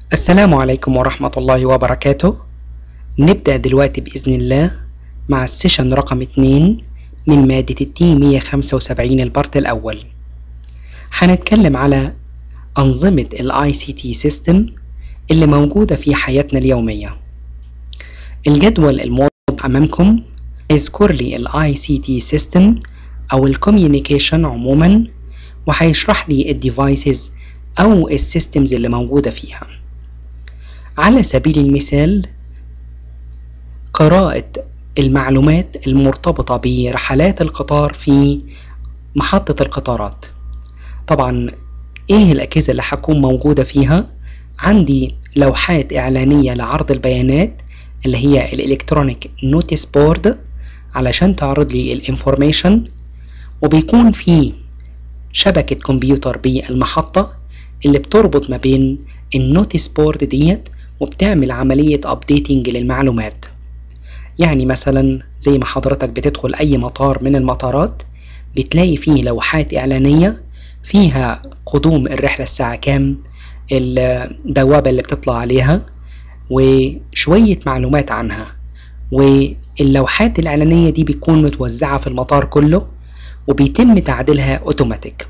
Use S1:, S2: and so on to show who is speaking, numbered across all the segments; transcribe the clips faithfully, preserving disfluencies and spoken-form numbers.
S1: السلام عليكم ورحمة الله وبركاته. نبدأ دلوقتي بإذن الله مع السيشن رقم اتنين من مادة التي مية وخمسة وسبعين البارت الأول. هنتكلم على أنظمة ال آي سي تي System اللي موجودة في حياتنا اليومية. الجدول الموضح أمامكم هيذكر لي ال آي سي تي System أو ال Communication عموما، وهيشرح لي ال Devices أو ال Systems اللي موجودة فيها. على سبيل المثال قراءة المعلومات المرتبطة برحلات القطار في محطة القطارات. طبعا ايه الأجهزة اللي هتكون موجودة فيها؟ عندي لوحات إعلانية لعرض البيانات اللي هي الإلكترونيك نوتيس بورد علشان تعرض لي الانفورميشن، وبيكون في شبكة كمبيوتر بالمحطة اللي بتربط ما بين النوتيس بورد ديت وبتعمل عملية ابديتنج للمعلومات. يعني مثلا زي ما حضرتك بتدخل اي مطار من المطارات بتلاقي فيه لوحات اعلانية فيها قدوم الرحلة الساعة كام، البوابة اللي بتطلع عليها، وشوية معلومات عنها. واللوحات الاعلانية دي بتكون متوزعة في المطار كله وبيتم تعديلها اوتوماتيك.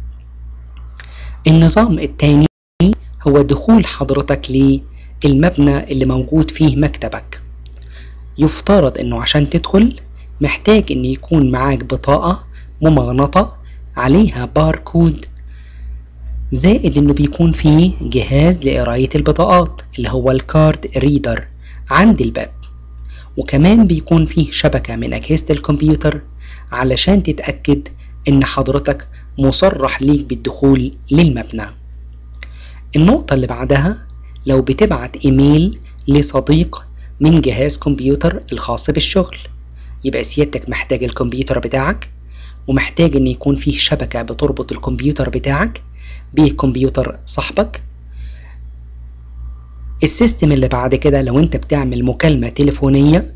S1: النظام التاني هو دخول حضرتك للمبنى اللي موجود فيه مكتبك. يفترض انه عشان تدخل محتاج ان يكون معاك بطاقة ممغنطة عليها باركود، زائد انه بيكون فيه جهاز لقراية البطاقات اللي هو الكارد ريدر عند الباب، وكمان بيكون فيه شبكة من اجهزة الكمبيوتر علشان تتأكد ان حضرتك مصرح ليك بالدخول للمبنى. النقطة اللي بعدها لو بتبعت ايميل لصديق من جهاز كمبيوتر الخاص بالشغل، يبقى سيادتك محتاج الكمبيوتر بتاعك ومحتاج ان يكون فيه شبكة بتربط الكمبيوتر بتاعك بكمبيوتر صاحبك. السيستم اللي بعد كده لو انت بتعمل مكالمة تليفونية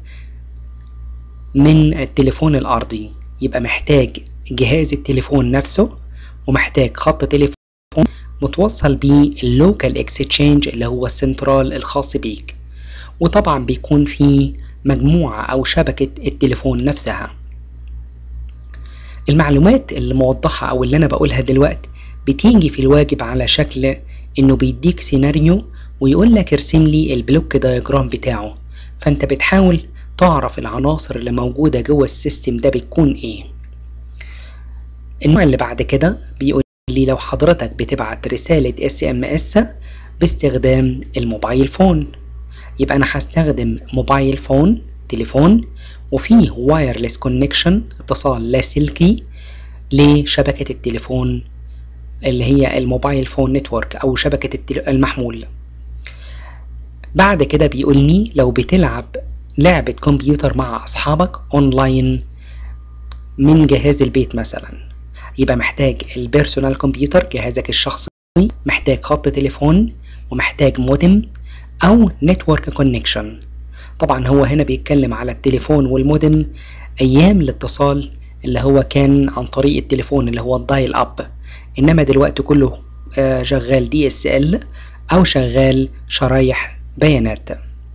S1: من التليفون الارضي، يبقى محتاج جهاز التليفون نفسه ومحتاج خط تليفون متوصل باللوكال اكستشينج اللي هو السنترال الخاص بيك، وطبعا بيكون في مجموعة او شبكة التليفون نفسها. المعلومات اللي موضحة او اللي انا بقولها دلوقتي بتيجي في الواجب على شكل انه بيديك سيناريو ويقول لك ارسم لي البلوك دايجرام بتاعه، فانت بتحاول تعرف العناصر اللي موجودة جوه السيستم ده بتكون ايه. النوع اللي بعد كده بيقول لي لو حضرتك بتبعت رسالة اس ام اس باستخدام الموبايل فون، يبقى انا هستخدم موبايل فون تليفون وفيه وايرلس كونكشن اتصال لاسلكي لشبكة التليفون اللي هي الموبايل فون نتورك او شبكة المحمول. بعد كده بيقول لي لو بتلعب لعبة كمبيوتر مع اصحابك اونلاين من جهاز البيت مثلا، يبقى محتاج البيرسونال كمبيوتر جهازك الشخصي، محتاج خط تليفون، ومحتاج مودم او نتورك كونكشن. طبعا هو هنا بيتكلم على التليفون والمودم ايام الاتصال اللي هو كان عن طريق التليفون اللي هو الدايل اب، انما دلوقتي كله شغال دي اس ال او شغال شرايح بيانات.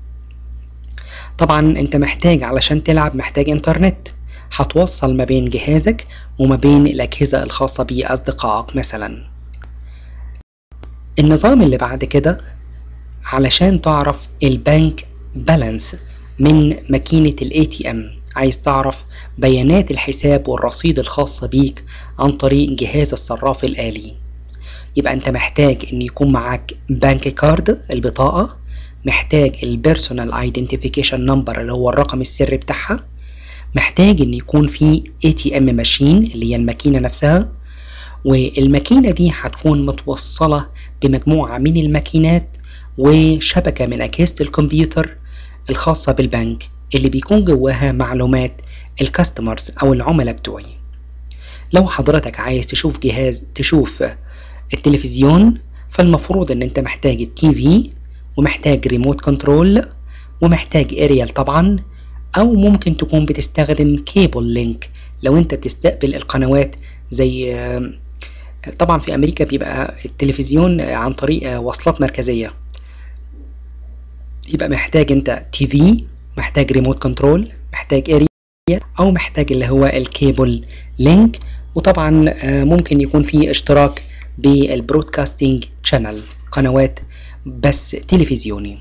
S1: طبعا انت محتاج علشان تلعب محتاج انترنت هتوصل ما بين جهازك وما بين الأجهزة الخاصة بأصدقائك مثلا. النظام اللي بعد كده علشان تعرف البنك بالانس من ماكينة الاي تي ام، عايز تعرف بيانات الحساب والرصيد الخاصة بيك عن طريق جهاز الصراف الآلي، يبقى انت محتاج ان يكون معاك بنك كارد البطاقة، محتاج البيرسونال ايدنتيفيكيشن نمبر اللي هو الرقم السري بتاعها، محتاج ان يكون في اي تي ام ماشين اللي هي الماكينة نفسها، والماكينة دي هتكون متوصلة بمجموعة من الماكينات وشبكة من اجهزة الكمبيوتر الخاصة بالبنك اللي بيكون جواها معلومات الكاستمرز او العملاء بتوعي. لو حضرتك عايز تشوف جهاز تشوف التلفزيون، فالمفروض ان انت محتاج التي في ومحتاج ريموت كنترول ومحتاج اريال طبعا، او ممكن تكون بتستخدم كيبل لينك لو انت بتستقبل القنوات زي طبعا في امريكا بيبقى التلفزيون عن طريق وصلات مركزية، يبقى محتاج انت تي في، محتاج ريموت كنترول، محتاج اريا، او محتاج اللي هو الكيبل لينك. وطبعا ممكن يكون في اشتراك بالبرودكاستنج شانل، قنوات بس تلفزيوني.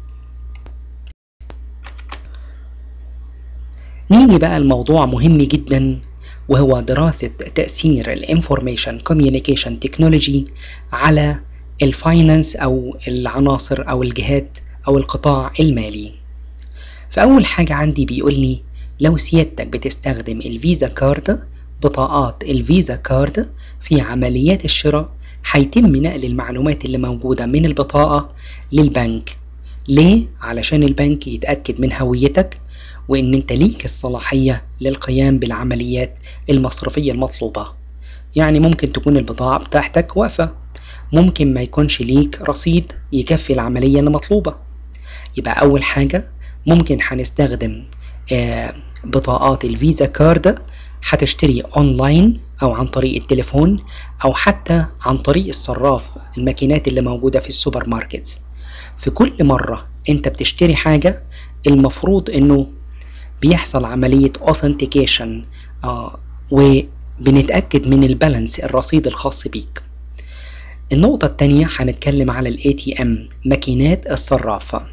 S1: نيجي بقى الموضوع مهم جدا، وهو دراسة تأثير الانفورميشن كوميونيكيشن تكنولوجي على الفاينانس او العناصر او الجهات او القطاع المالي. فأول حاجة عندي بيقول لي لو سيادتك بتستخدم الفيزا كارد، بطاقات الفيزا كارد في عمليات الشراء، هيتم نقل المعلومات اللي موجودة من البطاقة للبنك. ليه؟ علشان البنك يتأكد من هويتك وإن أنت ليك الصلاحية للقيام بالعمليات المصرفية المطلوبة. يعني ممكن تكون البطاقة بتاعتك واقفة، ممكن ما يكونش ليك رصيد يكفي العملية المطلوبة. يبقى أول حاجة ممكن هنستخدم آه بطاقات الفيزا كارد، هتشتري اونلاين او عن طريق التليفون او حتى عن طريق الصراف، الماكينات اللي موجودة في السوبر ماركت. في كل مرة انت بتشتري حاجة المفروض انه بيحصل عملية authentication آه وبنتأكد من البالانس، الرصيد الخاص بيك. النقطة التانية هنتكلم على ال إيه تي إم، ماكينات الصرافة.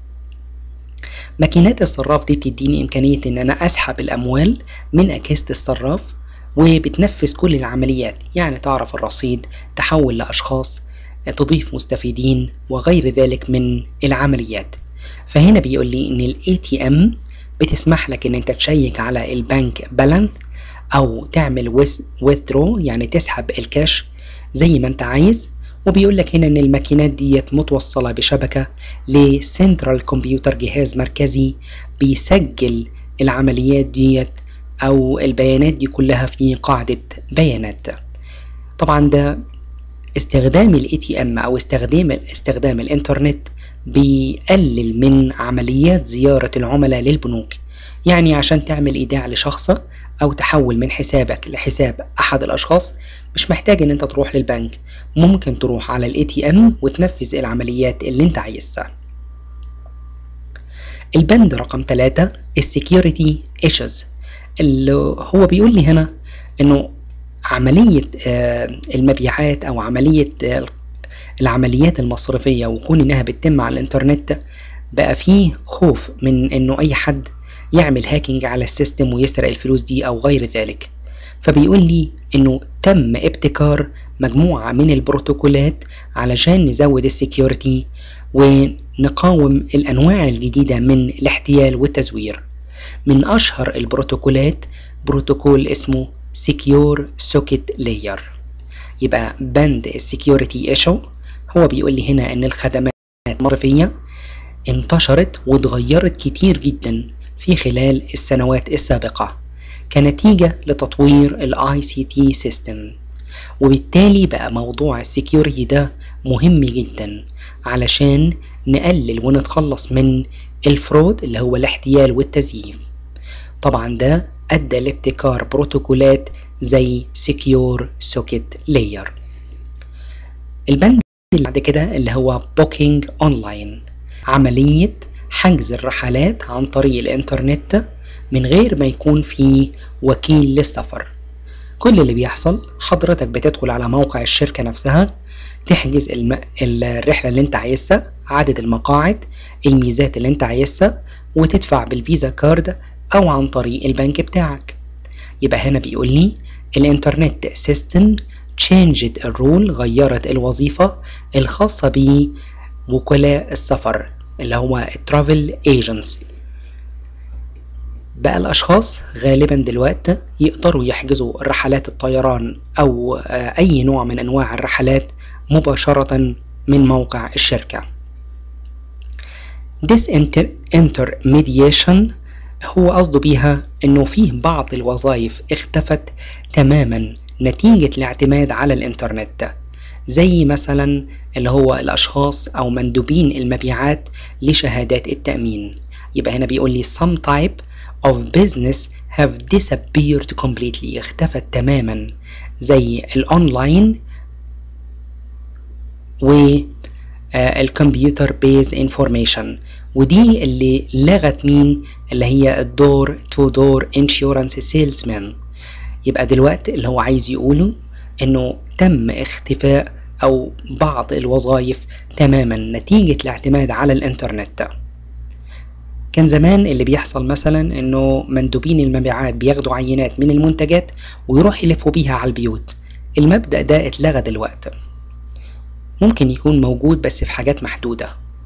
S1: ماكينات الصراف دي بتديني إمكانية إن أنا أسحب الأموال من أكيسة الصراف، وبتنفذ كل العمليات، يعني تعرف الرصيد، تحول لأشخاص، تضيف مستفيدين وغير ذلك من العمليات. فهنا بيقول لي إن ال إيه تي إم بتسمح لك إن أنت تشيك على البنك بالانس أو تعمل withdraw، يعني تسحب الكاش زي ما أنت عايز. وبيقول لك هنا ان الماكينات ديت متوصله بشبكه لسنترال كمبيوتر، جهاز مركزي بيسجل العمليات ديت او البيانات دي كلها في قاعده بيانات. طبعا ده استخدام الاي تي ام او استخدام استخدام الانترنت بيقلل من عمليات زياره العملاء للبنوك. يعني عشان تعمل ايداع لشخص او تحول من حسابك لحساب احد الاشخاص مش محتاج ان انت تروح للبنك، ممكن تروح على الاي تي ام وتنفذ العمليات اللي انت عايزها. البند رقم ثلاثة السكيورتي ايشوز، اللي هو بيقول لي هنا انه عملية المبيعات او عملية العمليات المصرفية وكون انها بتتم على الانترنت بقى فيه خوف من انه اي حد يعمل هاكينج على السيستم ويسرق الفلوس دي او غير ذلك. فبيقول لي انه تم ابتكار مجموعة من البروتوكولات علشان نزود السكيورتي ونقاوم الانواع الجديدة من الاحتيال والتزوير. من اشهر البروتوكولات بروتوكول اسمه Secure Socket Layer. يبقى بند السكيورتي ايشو هو بيقول لي هنا ان الخدمات المصرفية انتشرت واتغيرت كتير جدا في خلال السنوات السابقة كنتيجة لتطوير الاي سي تي سيستم، وبالتالي بقى موضوع السكيورتي ده مهم جدا علشان نقلل ونتخلص من الفرود اللي هو الاحتيال والتزييف. طبعا ده ادى لابتكار بروتوكولات زي Secure Socket Layer. البند اللي بعد كده اللي هو Booking Online، عملية حجز الرحلات عن طريق الانترنت من غير ما يكون في وكيل للسفر. كل اللي بيحصل حضرتك بتدخل على موقع الشركة نفسها، تحجز الم... الرحلة اللي انت عايزها، عدد المقاعد، الميزات اللي انت عايزها، وتدفع بالفيزا كارد او عن طريق البنك بتاعك. يبقى هنا بيقول لي الانترنت سيستم changed الرول، غيرت الوظيفة الخاصة بوكلاء السفر اللي هو الترافل ايجنتس. بقى الاشخاص غالبا دلوقتي يقدروا يحجزوا رحلات الطيران او اي نوع من انواع الرحلات مباشرة من موقع الشركة. disintermediation هو قصده بيها انه فيه بعض الوظائف اختفت تماما نتيجة الاعتماد على الانترنت، زي مثلا اللي هو الاشخاص او مندوبين المبيعات لشهادات التأمين. يبقى هنا بيقول لي some type of business have disappeared completely، اختفت تماما، زي الاونلاين والكمبيوتر بيزد انفورميشن ودي اللي لغت مين؟ اللي هي الدور تو دور انشورنس سيلزمان. يبقى دلوقتي اللي هو عايز يقوله انه تم اختفاء او بعض الوظائف تماما نتيجة الاعتماد على الانترنت. كان زمان اللي بيحصل مثلا انه مندوبين المبيعات بياخدوا عينات من المنتجات ويروح يلفوا بيها على البيوت. المبدأ ده اتلغى دلوقتي، ممكن يكون موجود بس في حاجات محدودة.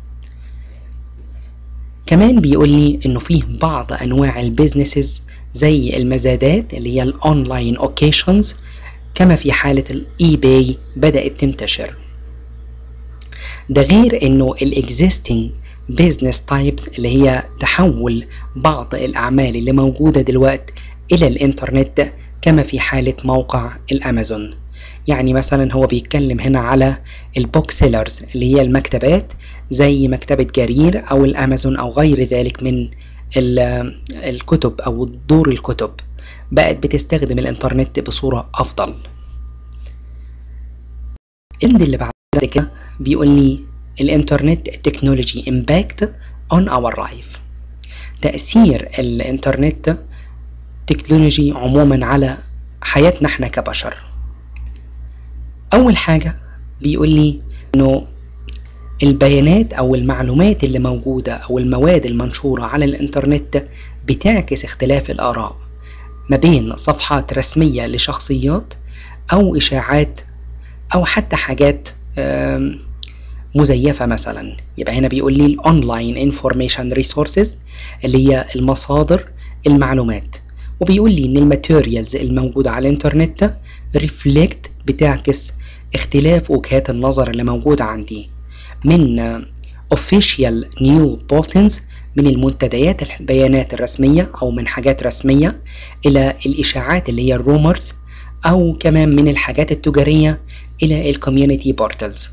S1: كمان بيقول لي انه فيه بعض انواع البيزنسز زي المزادات اللي هي الاونلاين اوكيشنز، كما في حالة الاي باي بدأت تنتشر. ده غير انه الاكزيستنج بيزنس تايبس اللي هي تحول بعض الاعمال اللي موجودة دلوقتي الى الانترنت، كما في حالة موقع الامازون. يعني مثلا هو بيتكلم هنا على البوك سيلرز اللي هي المكتبات زي مكتبة جرير او الامازون او غير ذلك من الكتب او دور الكتب، بقت بتستخدم الانترنت بصورة افضل. الند اللي بعد كده بيقول لي الانترنت تكنولوجي امباكت اون اور لايف. تأثير الانترنت تكنولوجي عموما على حياتنا احنا كبشر. اول حاجة بيقول لي انه البيانات او المعلومات اللي موجودة او المواد المنشورة على الانترنت بتعكس اختلاف الاراء ما بين صفحات رسمية لشخصيات او اشاعات او حتى حاجات مزيفة مثلا. يبقى هنا بيقول لي الاونلاين انفورميشن ريسورسز اللي هي المصادر المعلومات، وبيقول لي ان الماتيريالز الموجودة على الانترنت ريفلكت بتعكس اختلاف وجهات النظر اللي موجودة عندي، من official new bulletins من المنتديات البيانات الرسمية أو من حاجات رسمية إلى الإشاعات اللي هي الرومرز، أو كمان من الحاجات التجارية إلى الكوميونيتي بورتالز.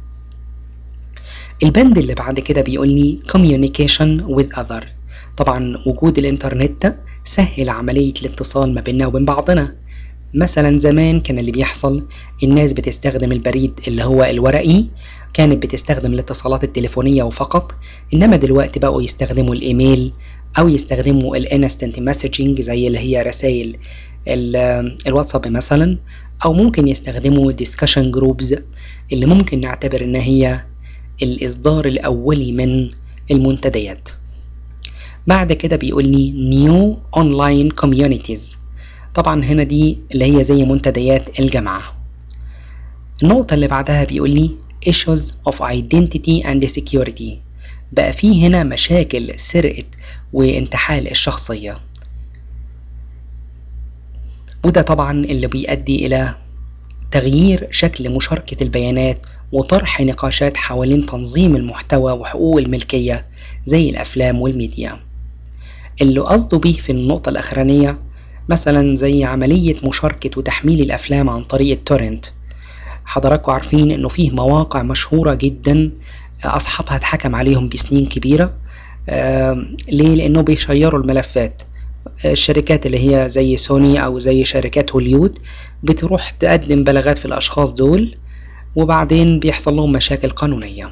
S1: البند اللي بعد كده بيقول لي communication with other. طبعا وجود الإنترنت سهل عملية الاتصال ما بيننا وبين بعضنا. مثلا زمان كان اللي بيحصل الناس بتستخدم البريد اللي هو الورقي، كانت بتستخدم الاتصالات التليفونية وفقط، انما دلوقتي بقوا يستخدموا الايميل او يستخدموا الانستنت مسجنج زي اللي هي رسائل الواتساب مثلا، او ممكن يستخدموا ديسكشن جروبز اللي ممكن نعتبر ان هي الاصدار الاولي من المنتديات. بعد كده بيقول لي نيو اونلاين كوميونيتيز. طبعا هنا دي اللي هي زي منتديات الجامعة. النقطة اللي بعدها بيقول لي issues of identity and security. بقى فيه هنا مشاكل سرقة وانتحال الشخصية، وده طبعا اللي بيؤدي إلى تغيير شكل مشاركة البيانات وطرح نقاشات حوالين تنظيم المحتوى وحقوق الملكية زي الأفلام والميديا. اللي قصده به في النقطة الأخرانية مثلا زي عملية مشاركة وتحميل الأفلام عن طريق التورنت. حضراتكم عارفين انه فيه مواقع مشهورة جدا اصحابها اتحكم عليهم بسنين كبيرة. آه ليه؟ لانه بيشيروا الملفات. الشركات اللي هي زي سوني او زي شركات هوليود بتروح تقدم بلاغات في الاشخاص دول، وبعدين بيحصل لهم مشاكل قانونية.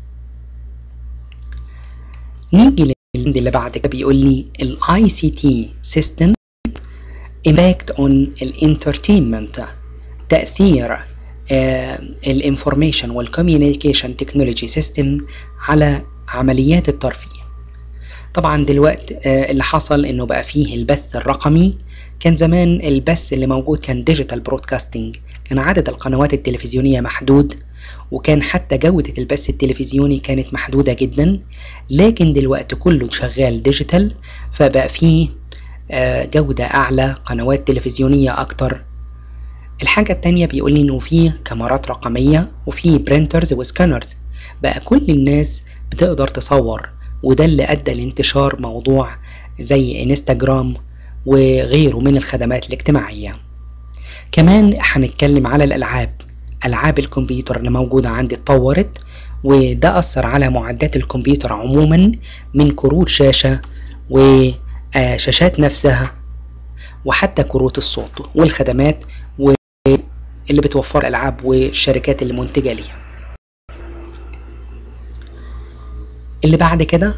S1: نيجي للبند اللي بعد كده بيقول لي ال آي سي تي system impact on الانترتينمنت. تأثير الانفورميشن والكوميونيكيشن تكنولوجي سيستم على عمليات الترفيه. طبعا دلوقتي اللي حصل انه بقى فيه البث الرقمي. كان زمان البث اللي موجود كان ديجيتال برودكاستنج، كان عدد القنوات التلفزيونية محدود، وكان حتى جودة البث التلفزيوني كانت محدودة جدا. لكن دلوقتي كله شغال ديجيتال، فبقى فيه جودة اعلى، قنوات تلفزيونية اكتر. الحاجة التانية بيقول لي انه فيه كاميرات رقمية وفيه برينترز وسكانرز، بقى كل الناس بتقدر تصور، وده اللي ادى لانتشار موضوع زي انستجرام وغيره من الخدمات الاجتماعية. كمان هنتكلم على الالعاب. العاب الكمبيوتر اللي موجودة عندي اتطورت، وده اثر على معدات الكمبيوتر عموما من كروت شاشة وشاشات نفسها وحتى كروت الصوت والخدمات اللي بتوفر الألعاب والشركات اللي منتجة ليها. اللي بعد كده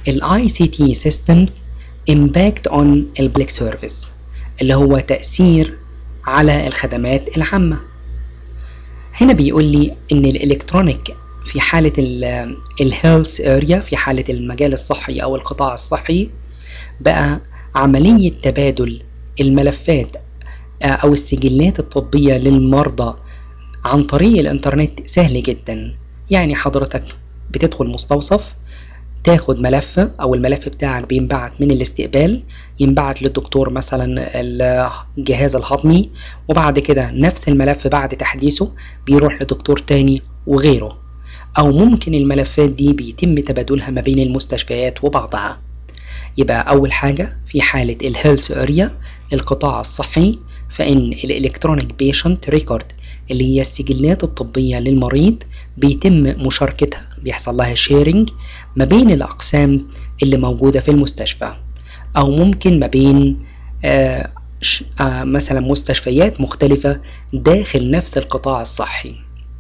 S1: ال آي سي تي systems impact on ال public service اللي هو تأثير على الخدمات العامة. هنا بيقول لي إن الإلكترونيك في حالة ال health area، في حالة المجال الصحي أو القطاع الصحي، بقى عملية تبادل الملفات أو السجلات الطبية للمرضى عن طريق الإنترنت سهل جدا. يعني حضرتك بتدخل مستوصف، تاخد ملف أو الملف بتاعك بينبعت من الاستقبال، ينبعت للدكتور مثلا الجهاز الهضمي، وبعد كده نفس الملف بعد تحديثه بيروح لدكتور تاني وغيره. أو ممكن الملفات دي بيتم تبادلها ما بين المستشفيات وبعضها. يبقى أول حاجة في حالة الهيلث اريا القطاع الصحي، فإن الإلكترونيك بيشنت ريكورد اللي هي السجلات الطبية للمريض بيتم مشاركتها، بيحصل لها شيرنج ما بين الأقسام اللي موجودة في المستشفى، أو ممكن ما بين آه آه مثلا مستشفيات مختلفة داخل نفس القطاع الصحي.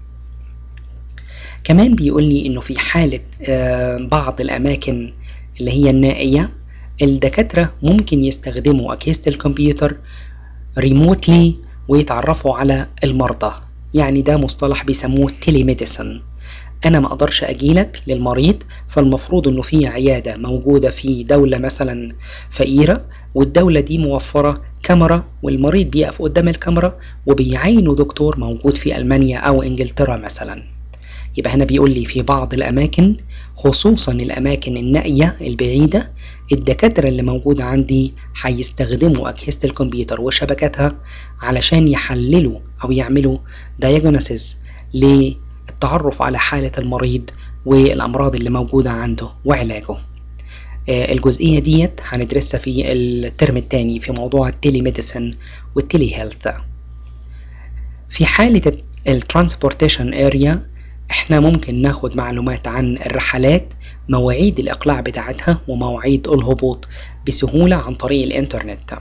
S1: كمان بيقول لي إنه في حالة آه بعض الأماكن اللي هي النائية، الدكاترة ممكن يستخدموا أجهزة الكمبيوتر ريموتلي ويتعرفوا على المرضى. يعني ده مصطلح بيسموه تيليميديسن. أنا ما أقدرش أجيلك للمريض، فالمفروض إنه في عيادة موجودة في دولة مثلا فقيرة، والدولة دي موفرة كاميرا، والمريض بيقف قدام الكاميرا وبيعينوا دكتور موجود في ألمانيا أو إنجلترا مثلا. يبقى هنا بيقول لي في بعض الأماكن، خصوصا الأماكن النائية البعيدة، الدكاترة اللي موجودة عندي هيستخدموا أجهزة الكمبيوتر وشبكاتها علشان يحللوا أو يعملوا diagnosis للتعرف على حالة المريض والأمراض اللي موجودة عنده وعلاجه. آه الجزئية ديت هندرسها في الترم الثاني في موضوع التيليميديسن والتيلي هيلث. في حالة الترانسبورتيشن اريا احنا ممكن ناخد معلومات عن الرحلات، مواعيد الإقلاع بتاعتها ومواعيد الهبوط بسهولة عن طريق الإنترنت.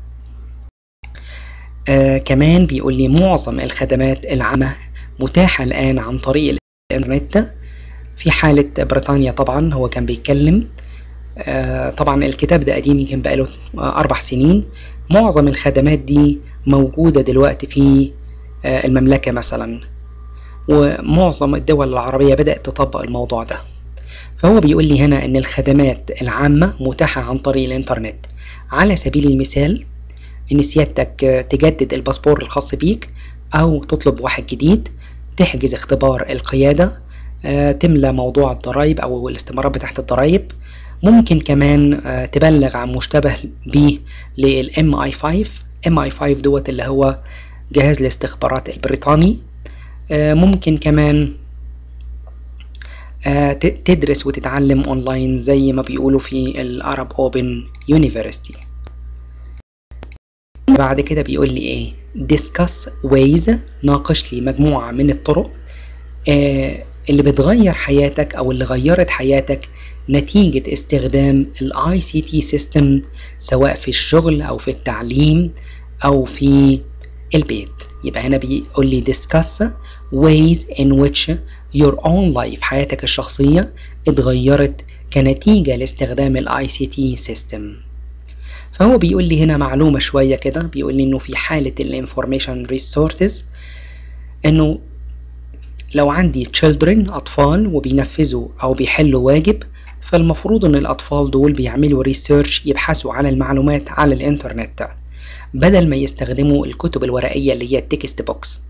S1: آه كمان بيقول لي معظم الخدمات العامة متاحة الآن عن طريق الإنترنت. في حالة بريطانيا طبعا هو كان بيتكلم، آه طبعا الكتاب ده قديم يمكن بقاله آه أربع سنين. معظم الخدمات دي موجودة دلوقتي في آه المملكة مثلا، ومعظم الدول العربية بدأت تطبق الموضوع ده. فهو بيقول لي هنا ان الخدمات العامة متاحة عن طريق الانترنت. على سبيل المثال ان سيادتك تجدد الباسبور الخاص بيك، او تطلب واحد جديد، تحجز اختبار القيادة، تملى موضوع الضرائب او الاستمارات بتاعت الضرائب. ممكن كمان تبلغ عن مشتبه به للإم آي خمسة. إم آي خمسة دوت اللي هو جهاز الاستخبارات البريطاني. ممكن كمان تدرس وتتعلم اونلاين زي ما بيقولوا في العرب اوبن يونيفرسيتي. بعد كده بيقول لي ايه؟ discuss ways، ناقش لي مجموعة من الطرق اللي بتغير حياتك او اللي غيرت حياتك نتيجة استخدام الاي سي تي سيستم، سواء في الشغل او في التعليم او في البيت. يبقى هنا بيقول لي discuss ways in which your own life، حياتك الشخصية اتغيرت كنتيجة لاستخدام ال آي سي تي system. فهو بيقول لي هنا معلومة شوية كده، بيقول لي انه في حالة ال information resources، انه لو عندي children أطفال وبينفذوا أو بيحلوا واجب، فالمفروض ان الأطفال دول بيعملوا research، يبحثوا على المعلومات على الانترنت بدل ما يستخدموا الكتب الورقية اللي هي التكست بوكس.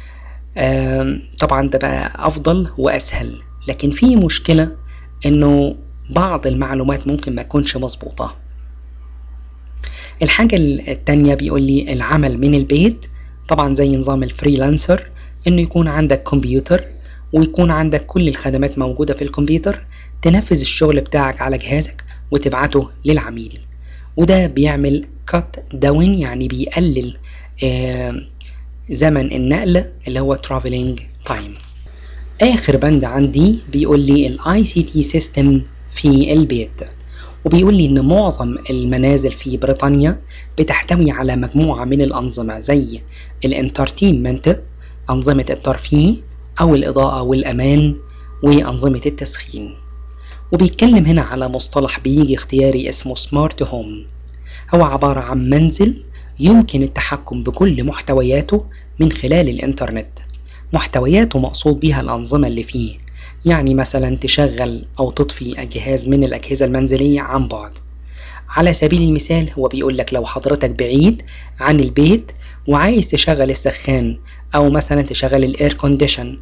S1: طبعا ده بقى أفضل وأسهل، لكن في مشكلة إنه بعض المعلومات ممكن ما تكونش مظبوطة. الحاجة التانية بيقول لي العمل من البيت، طبعا زي نظام الفريلانسر، إنه يكون عندك كمبيوتر ويكون عندك كل الخدمات موجودة في الكمبيوتر، تنفذ الشغل بتاعك على جهازك وتبعته للعميل. وده بيعمل cut down، يعني بيقلل آه زمن النقل اللي هو traveling time. آخر بند عندي بيقول لي ال آي سي تي system في البيت، وبيقول لي إن معظم المنازل في بريطانيا بتحتوي على مجموعة من الأنظمة زي الانترتينمنت، أنظمة الترفيه أو الإضاءة والأمان، وأنظمة التسخين. وبيتكلم هنا على مصطلح بيجي اختياري اسمه سمارت هوم. هو عبارة عن منزل يمكن التحكم بكل محتوياته من خلال الإنترنت. محتوياته مقصود بيها الأنظمة اللي فيه، يعني مثلا تشغل أو تطفي جهاز من الأجهزة المنزلية عن بعد. على سبيل المثال هو بيقول لك لو حضرتك بعيد عن البيت وعايز تشغل السخان أو مثلا تشغل الاير كونديشن،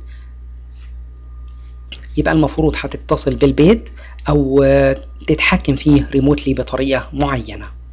S1: يبقى المفروض هتتصل بالبيت أو تتحكم فيه ريموتلي بطريقة معينة.